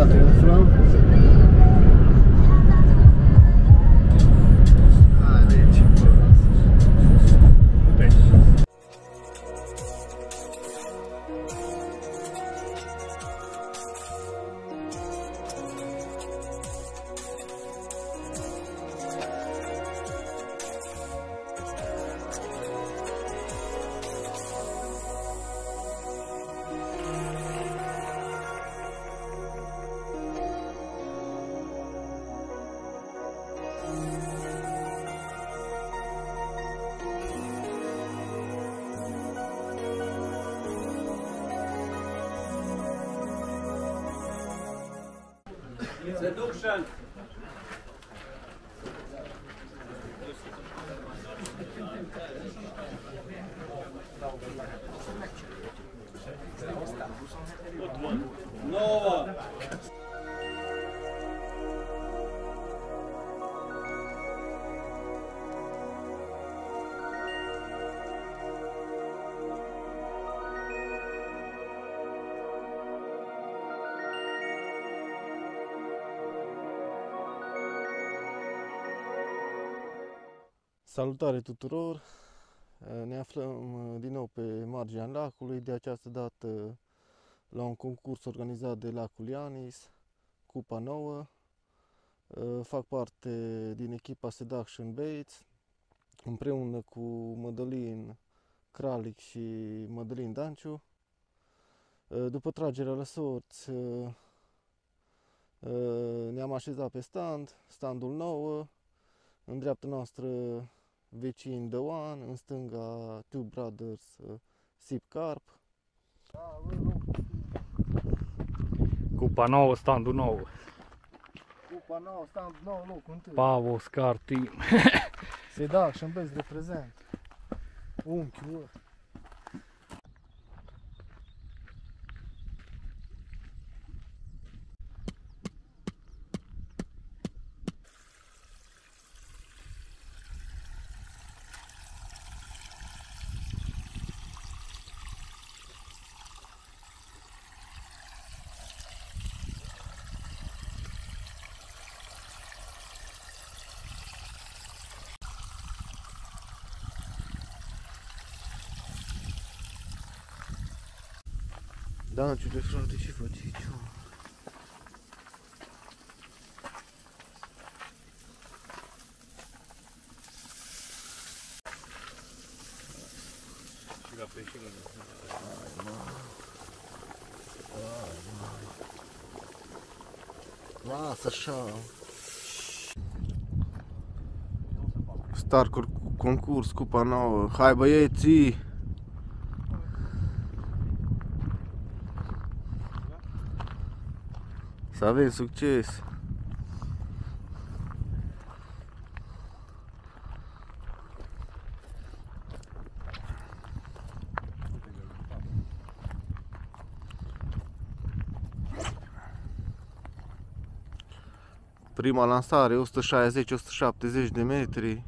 frate, umflăm. Hai, deci. Seduction. Nouă. Salutare tuturor! Ne aflăm din nou pe marginea lacului, de această dată la un concurs organizat de Lacul Ianis, Cupa Nouă. Fac parte din echipa Seduction Baits, împreună cu Mădălin Cralic și Mădălin Danciu. După tragerea la sorți, ne-am așezat pe standul 9, în dreapta noastră vecin The One, în stânga Two Brothers Sip Carp. Cupa 9, standul 9. Cupa 9, standul 9, locul 1. Pavo, Scar Team. Seduction Baits reprezent. Unchiul. Danciule, frate, ce faci aici? Și la peșină. Lasă așa. Start concurs, Cupa Nouă. Hai băieții! Să avem succes! Prima lansare 160-170 de metri.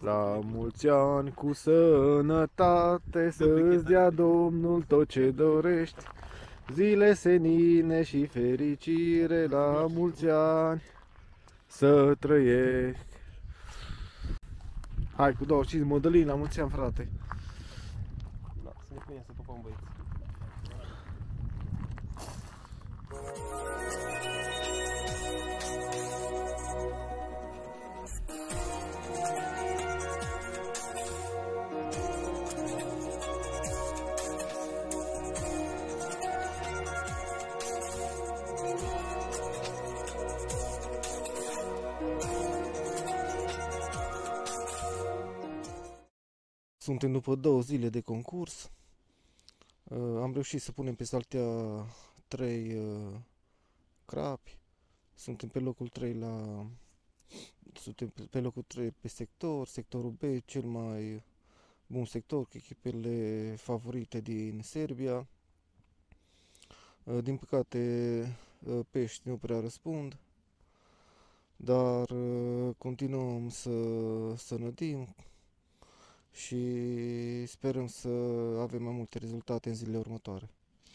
La mulți ani cu sănătate, să-ți dea Domnul tot ce dorești. Zile senine și fericire, la mulți ani să trăiești. Hai cu 25 Mădălin, la mulți ani, frate. Da, să ne punem să pupăm, băieți. Suntem după 2 zile de concurs. Am reușit să punem pe saltea 3 crapi. Suntem pe locul 3 pe sector, sectorul B, cel mai bun sector cu echipele favorite din Serbia. Din păcate pești nu prea răspund, dar continuăm să nădim și sperăm să avem mai multe rezultate în zilele următoare.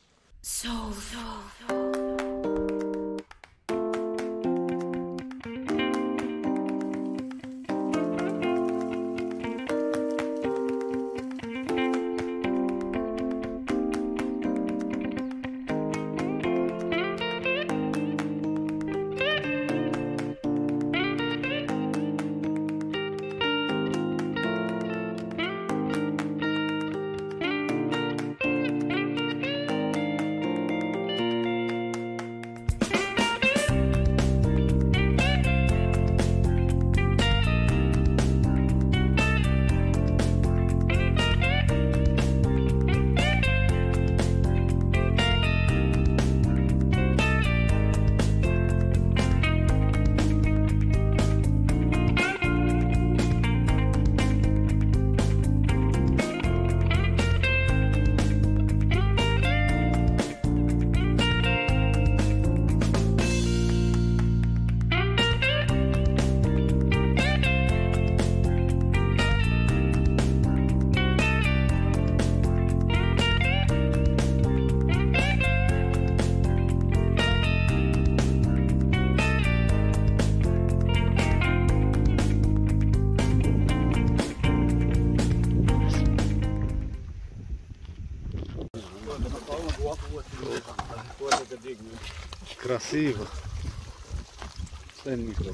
Красиво. Стань микро.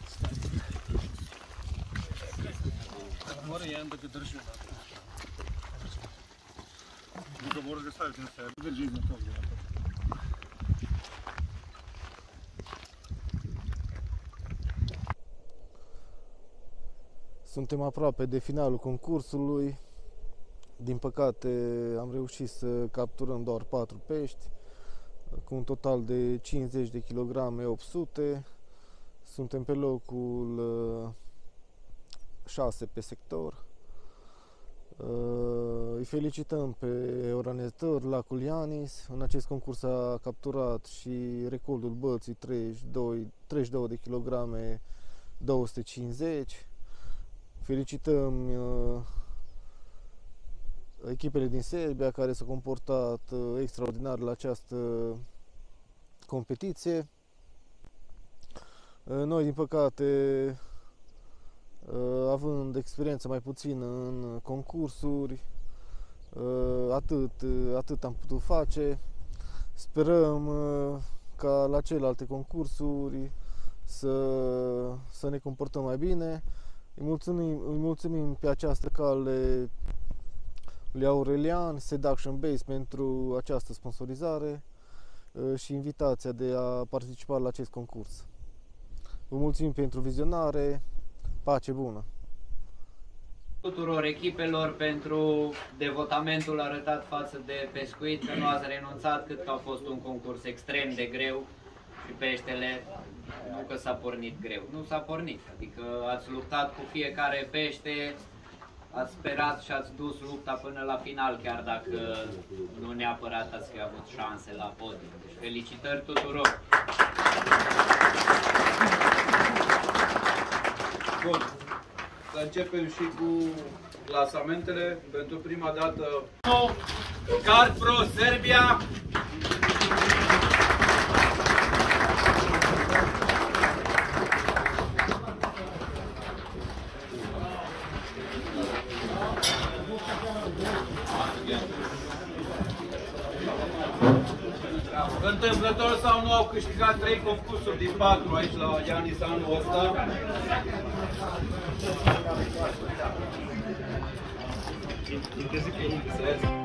Море я ендоки держу. Ну, може ставити на себе. Держіть на то. Suntem aproape de finalul concursului. Din păcate am reușit să capturăm doar 4 pești cu un total de 50 de kg 800. Suntem pe locul 6 pe sector. Îi felicităm pe organizator Lacul Ianis. În acest concurs a capturat și recordul bălții 32 de kg 250. Felicităm echipele din Serbia care s-au comportat extraordinar la această competiție. Noi, din păcate, având experiență mai puțină în concursuri, atât am putut face. Sperăm ca la celelalte concursuri să ne comportăm mai bine. Îi mulțumim pe această cale lui Aurelian, Seduction Base, pentru această sponsorizare și invitația de a participa la acest concurs. Vă mulțumim pentru vizionare, pace bună! Tuturor echipelor pentru devotamentul arătat față de pescuit, că nu ați renunțat, cât că a fost un concurs extrem de greu și peștele, nu că s-a pornit greu, nu s-a pornit, adică ați luptat cu fiecare pește, ați sperat și ați dus lupta până la final, chiar dacă nu neapărat ați fi avut șanse la podium. Deci felicitări tuturor! Bun. Să începem și cu clasamentele. Pentru prima dată Kart Pro Serbia. Întâmplător sau nu au câștigat 3 concursuri din 4 aici la Ianis anul ăsta.